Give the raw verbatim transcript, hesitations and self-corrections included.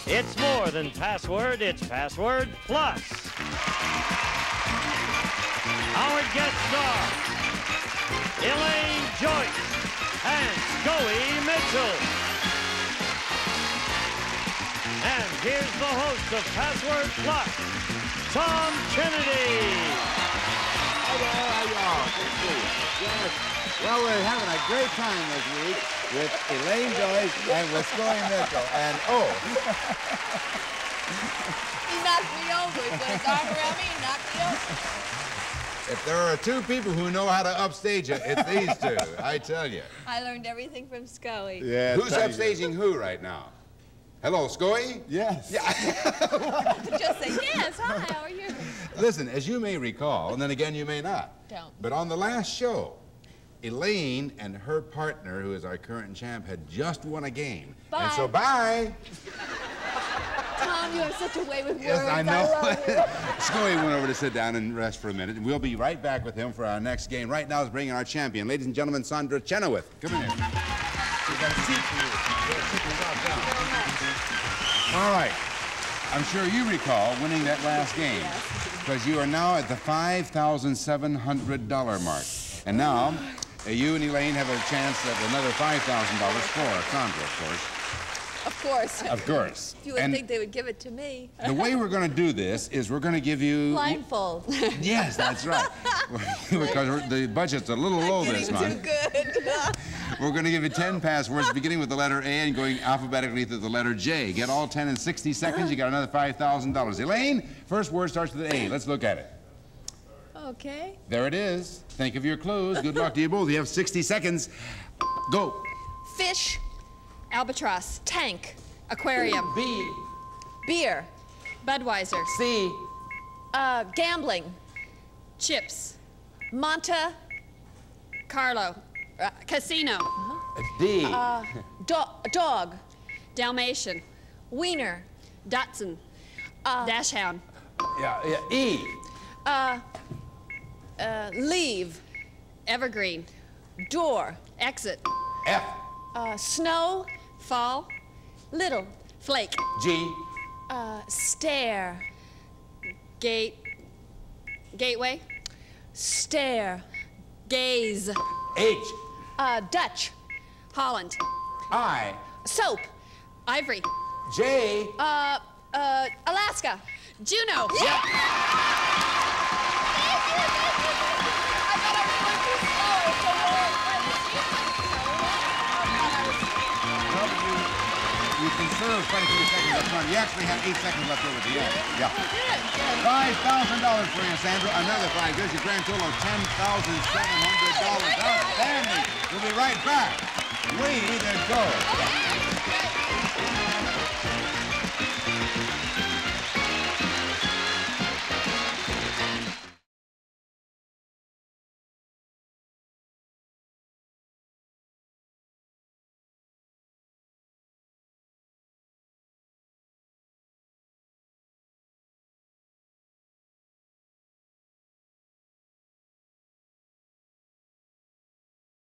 It's more than password, it's password plus. Our guest stars, Elaine Joyce and Scoey Mitchell. And here's the host of Password Plus, Tom Kennedy. Hi there, how y'all? Good to see you. Yes. Well, we're having a great time this week with Elaine Joyce and with Scoey Mitchell. And oh, he knocked me over. He put his arm around me and knocked me over. if there are two people who know how to upstage you, it's these two, I tell you. I learned everything from Scoey. Yeah. Who's upstaging who right now? Hello, Scoey? Yes. Yeah. Just say, yes, hi, how are you? Listen, as you may recall, and then again you may not, Don't. but on the last show, Elaine and her partner, who is our current champ, had just won a game. Bye. And so, bye. Tom, you have such a way with words. Yes, I know. love you. Scoey went over to sit down and rest for a minute, and we'll be right back with him for our next game. Right now is bringing our champion, ladies and gentlemen, Sandra Chenoweth. Come in here. We've got a seat for you. You gotta sit yourself down. All right. I'm sure you recall winning that last game, because you are now at the five thousand seven hundred dollar mark. And now, uh, you and Elaine have a chance at another five thousand dollars for Sandra, of course. Of course. Of course. You would And think they would give it to me. the way we're going to do this is we're going to give you... Blindfold. Yes, that's right. Because we're, the budget's a little low this Getting month. too good. We're going to give you ten passwords beginning with the letter A and going alphabetically through the letter J. Get all ten in sixty seconds, you got another five thousand dollars. Elaine, first word starts with A. Let's look at it. Okay. There it is. Think of your clues. Good luck to you both. You have sixty seconds. Go. Fish. Albatross. Tank. Aquarium. B. Beer. Budweiser. C. Uh, gambling. Chips. Monte. Carlo. Uh, casino. D. Uh, do dog. Dalmatian. Wiener. Datsun. Uh, Dachshund. Yeah, yeah. E. Uh, uh, leave. Evergreen. Door. Exit. F. Uh, snow. Fall. Little. Flake. G. Uh, stare. Gate. Gateway. Stare. Gaze. H. Uh, Dutch. Holland. I. Soap. Ivory. J. Uh, uh, Alaska. Juno. You conserved quite a few seconds up front. You actually have eight seconds left over at the end. Yeah. five thousand dollars for you, Sandra. Another five gives you a grand total of ten thousand seven hundred dollars. Outstanding. We'll be right back. Way to go.